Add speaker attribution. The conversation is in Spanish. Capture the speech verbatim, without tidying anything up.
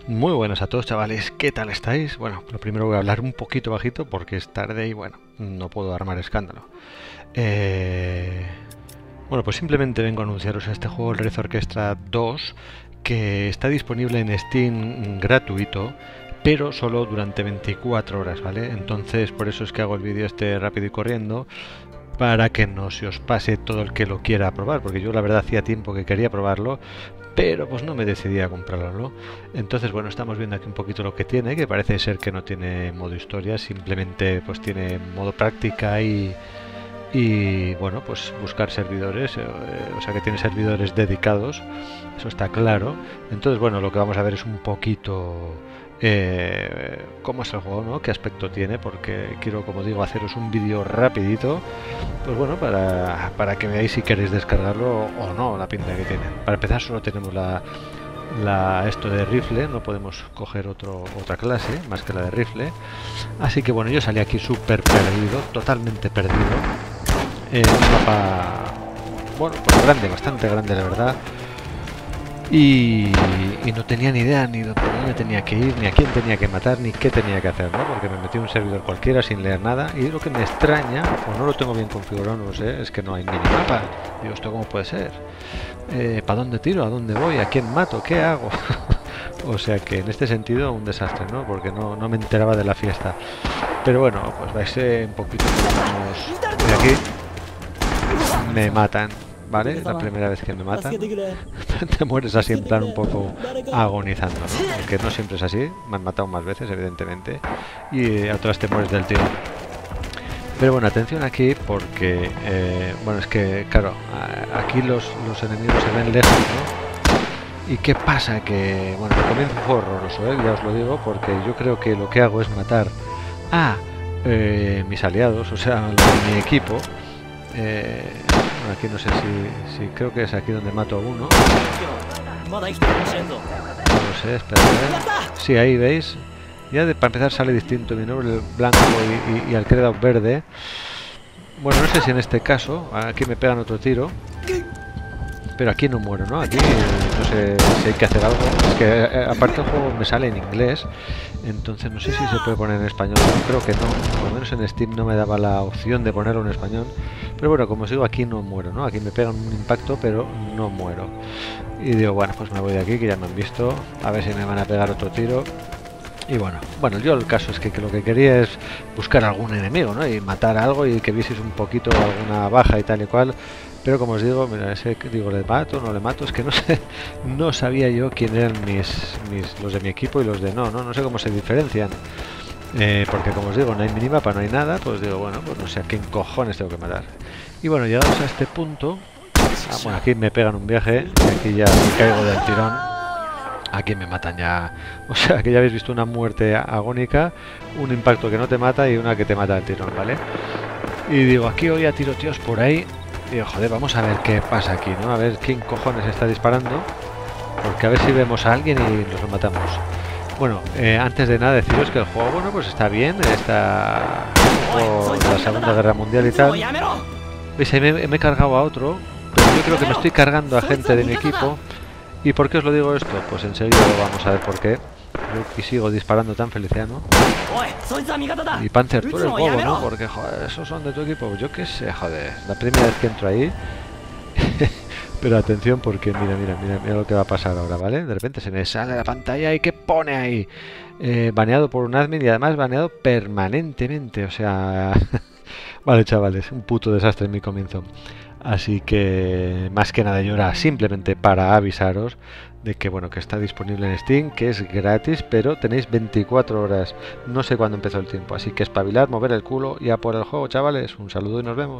Speaker 1: Muy buenas a todos, chavales, ¿qué tal estáis? Bueno, lo primero voy a hablar un poquito bajito porque es tarde y bueno, no puedo armar escándalo. Eh... Bueno, pues simplemente vengo a anunciaros este juego, el Red Orchestra dos, que está disponible en Steam gratuito, pero solo durante veinticuatro horas, ¿vale? Entonces, por eso es que hago el vídeo este rápido y corriendo, para que no se os pase todo el que lo quiera probar, porque yo la verdad hacía tiempo que quería probarlo, pero pues no me decidí a comprarlo, ¿no? Entonces, bueno, estamos viendo aquí un poquito lo que tiene, que parece ser que no tiene modo historia, simplemente pues tiene modo práctica y, y bueno, pues buscar servidores, eh, o sea que tiene servidores dedicados, eso está claro. Entonces, bueno, lo que vamos a ver es un poquito eh, cómo es el juego, ¿no? Qué aspecto tiene, porque quiero, como digo, haceros un vídeo rapidito, pues bueno, para, para que veáis si queréis descargarlo o no, la pinta que tiene. Para empezar, solo tenemos la, la esto de rifle, no podemos coger otro, otra clase más que la de rifle. Así que bueno, yo salí aquí súper perdido, totalmente perdido, en un mapa, bueno, pues grande, bastante grande la verdad. Y, y no tenía ni idea ni de por dónde tenía que ir, ni a quién tenía que matar, ni qué tenía que hacer, ¿no? Porque me metí en un servidor cualquiera sin leer nada. Y lo que me extraña, o no lo tengo bien configurado, no lo sé, es que no hay minimapa. Digo, ¿esto cómo puede ser? Eh, ¿Para dónde tiro? ¿A dónde voy? ¿A quién mato? ¿Qué hago? O sea que en este sentido un desastre, ¿no? Porque no, no me enteraba de la fiesta. Pero bueno, pues vais a un poquito más de aquí. Me matan. ¿Vale? Es la primera vez que me matan. Te mueres así en plan un poco agonizando, ¿no? Aunque no siempre es así. Me han matado más veces, evidentemente. Y a otras te mueres del tiro. Pero bueno, atención aquí porque... Eh, bueno, es que, claro, aquí los, los enemigos se ven lejos, ¿no? ¿Y qué pasa? Que, bueno, el comienzo fue horroroso, ¿eh? Ya os lo digo, porque yo creo que lo que hago es matar a eh, mis aliados, o sea, a mi equipo. Eh, bueno, aquí no sé si, si creo que es aquí donde mato a uno. No lo sé, espera. Sí, ahí veis. Ya de, para empezar sale distinto mi nombre, el blanco y, y, y al que le he dado verde. Bueno, no sé si en este caso, aquí me pegan otro tiro. Pero aquí no muero, ¿no? Aquí no sé si hay que hacer algo. Es que eh, aparte el juego me sale en inglés. Entonces no sé si se puede poner en español. Yo creo que no. Por lo menos en Steam no me daba la opción de ponerlo en español. Pero bueno, como os digo, aquí no muero, ¿no? Aquí me pegan un impacto, pero no muero. Y digo, bueno, pues me voy de aquí, que ya me han visto. A ver si me van a pegar otro tiro. Y bueno, bueno, yo el caso es que, que lo que quería es buscar algún enemigo, ¿no? Y matar algo y que vieseis un poquito alguna baja y tal y cual. Pero como os digo, mira, ese digo, le mato, no le mato, es que no sé, no sabía yo quién eran mis, mis los de mi equipo y los de no, no, no sé cómo se diferencian. Eh, porque como os digo, no hay minimapa, no hay nada, pues digo, bueno, pues no sé a quién cojones tengo que matar. Y bueno, llegados a este punto, ah, bueno, aquí me pegan un viaje, y aquí ya me caigo del tirón. Aquí me matan ya, o sea que ya habéis visto una muerte agónica, un impacto que no te mata y una que te mata del tirón, ¿vale? Y digo, aquí voy a tiroteos por ahí. Digo, joder, vamos a ver qué pasa aquí, ¿no? A ver quién cojones está disparando. Porque a ver si vemos a alguien y nos lo matamos. Bueno, eh, antes de nada deciros que el juego, bueno, pues está bien. Está por la Segunda Guerra Mundial y tal. ¿Veis? Ahí me, me he cargado a otro. Pero yo creo que me estoy cargando a gente de mi equipo. ¿Y por qué os lo digo esto? Pues enseguida lo vamos a ver por qué. Yo aquí sigo disparando tan feliciano. Y Panzer, tú eres bobo, ¿no? Porque, joder, esos son de tu equipo. Yo qué sé, joder. La primera vez que entro ahí. Pero atención porque mira, mira, mira, mira lo que va a pasar ahora, ¿vale? De repente se me sale la pantalla y ¿qué pone ahí? Eh, baneado por un admin y además baneado permanentemente. O sea... Vale, chavales, un puto desastre en mi comienzo. Así que más que nada yo era simplemente para avisaros de que bueno, que está disponible en Steam, que es gratis, pero tenéis veinticuatro horas, no sé cuándo empezó el tiempo, así que espabilar, mover el culo y a por el juego, chavales. Un saludo y nos vemos.